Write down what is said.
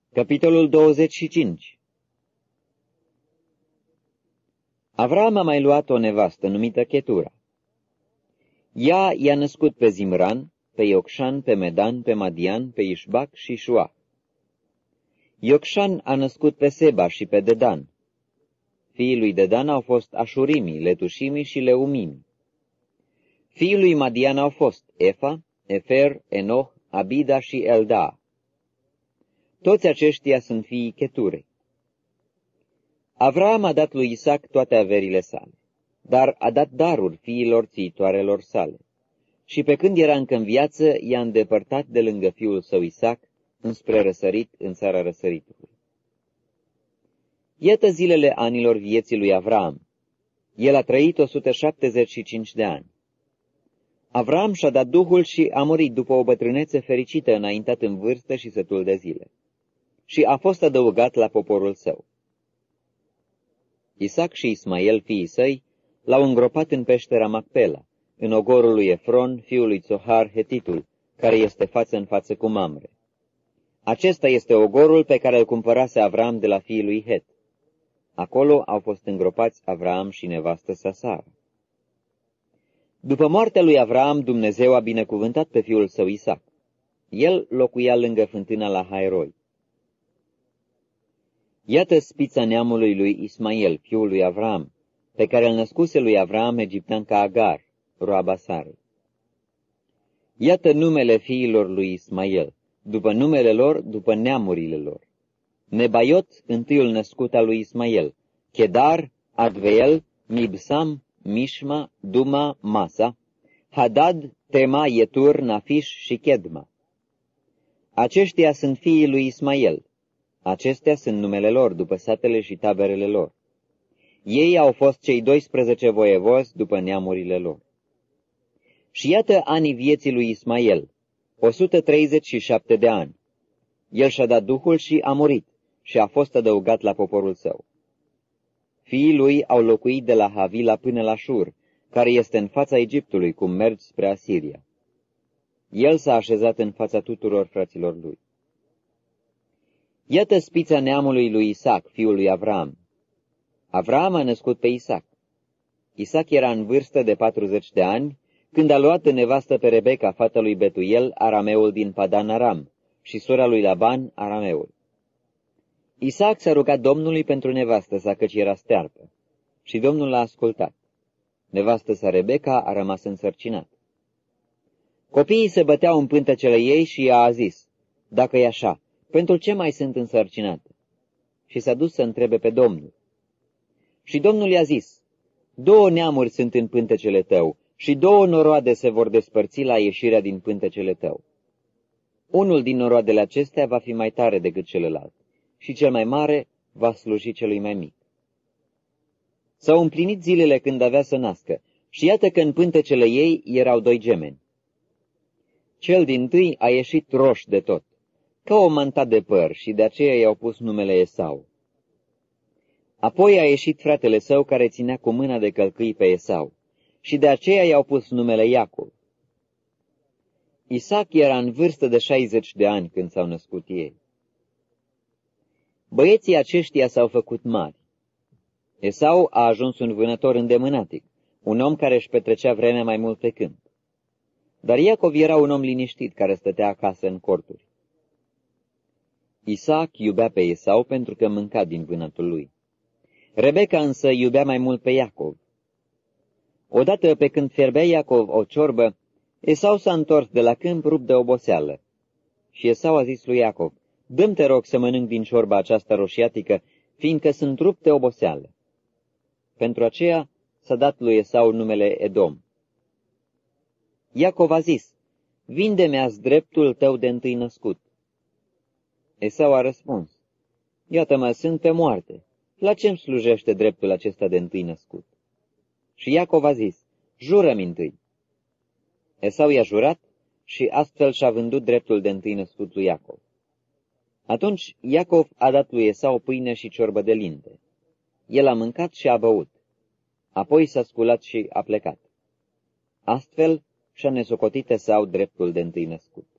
Capitolul 25. Avram a mai luat o nevastă numită Chetura. Ea i-a născut pe Zimran, pe Iocșan, pe Medan, pe Madian, pe Ișbac și Șua. Iocșan a născut pe Seba și pe Dedan. Fiii lui Dedan au fost Așurimii, Letușimii și Leumimii. Fiii lui Madian au fost Efa, Efer, Enoch, Abida și Elda. Toți aceștia sunt fiii Cheturei. Avram a dat lui Isaac toate averile sale, dar a dat daruri fiilor țiitoarelor sale. Și pe când era încă în viață, i-a îndepărtat de lângă fiul său Isaac, înspre răsărit în țara răsăritului. Iată zilele anilor vieții lui Avram. El a trăit 175 de ani. Avram și-a dat duhul și a murit după o bătrânețe fericită, înaintat în vârstă și sătul de zile. Și a fost adăugat la poporul său. Isaac și Ismael, fiii săi, l-au îngropat în peștera Macpela, în ogorul lui Efron, fiul lui Țohar, Hetitul, care este față în față cu Mamre. Acesta este ogorul pe care îl cumpărase Avram de la fiii lui Het. Acolo au fost îngropați Avram și nevastă sa Sara. După moartea lui Avram, Dumnezeu a binecuvântat pe fiul său Isaac. El locuia lângă fântâna la Hairoi. Iată spița neamului lui Ismael, fiul lui Avram, pe care îl născuse lui Avram egipteanca Agar, roaba Sarei. Iată numele fiilor lui Ismael, după numele lor, după neamurile lor. Nebaiot, întâiul născut al lui Ismael, Chedar, Adveel, Mibsam, Mishma, Duma, Masa, Hadad, Tema, Yetur, Nafish și Chedma. Aceștia sunt fiii lui Ismael. Acestea sunt numele lor, după satele și taberele lor. Ei au fost cei 12 voievozi după neamurile lor. Și iată anii vieții lui Ismael, 137 de ani. El și-a dat duhul și a murit și a fost adăugat la poporul său. Fiii lui au locuit de la Havila până la Șur, care este în fața Egiptului, cum mergi spre Asiria. El s-a așezat în fața tuturor fraților lui. Iată spița neamului lui Isaac, fiul lui Avram. Avram a născut pe Isaac. Isaac era în vârstă de 40 de ani, când a luat în nevastă pe Rebecca, fata lui Betuel, arameul din Padan Aram, și sora lui Laban, arameul. Isaac s-a rugat Domnului pentru nevastă sa, căci era stearpă, și Domnul l-a ascultat. Nevastă sa Rebecca a rămas însărcinată. Copiii se băteau în pântecele ei și ea a zis, dacă e așa, pentru ce mai sunt însărcinată? Și s-a dus să întrebe pe Domnul. Și Domnul i-a zis, 2 neamuri sunt în pântecele tău și 2 noroade se vor despărți la ieșirea din pântecele tău. Unul din noroadele acestea va fi mai tare decât celălalt și cel mai mare va sluji celui mai mic. S-au împlinit zilele când avea să nască și iată că în pântecele ei erau 2 gemeni. Cel dintâi a ieșit roș de tot, ca o manta de păr, și de aceea i-au pus numele Esau. Apoi a ieșit fratele său care ținea cu mâna de călcâi pe Esau, și de aceea i-au pus numele Iacov. Isaac era în vârstă de 60 de ani când s-au născut ei. Băieții aceștia s-au făcut mari. Esau a ajuns un vânător îndemânatic, un om care își petrecea vremea mai mult pe câmp. Dar Iacov era un om liniștit care stătea acasă în corturi. Isaac iubea pe Esau pentru că mânca din vânatul lui. Rebecca însă iubea mai mult pe Iacov. Odată pe când fierbea Iacov o ciorbă, Esau s-a întors de la câmp rupt de oboseală. Și Esau a zis lui Iacov, dă-mi te rog să mănânc din ciorba aceasta roșiatică, fiindcă sunt rupt de oboseală. Pentru aceea s-a dat lui Esau numele Edom. Iacov a zis, vinde-mi-azi dreptul tău de întâi născut. Esau a răspuns, iată-mă, sunt pe moarte, la ce-mi slujește dreptul acesta de întâi născut? Și Iacov a zis, jură-mi întâi. Esau i-a jurat și astfel și-a vândut dreptul de întâi născut lui Iacov. Atunci Iacov a dat lui Esau pâine și ciorbă de linte. El a mâncat și a băut. Apoi s-a sculat și a plecat. Astfel și-a nesocotit Esau dreptul de întâi născut.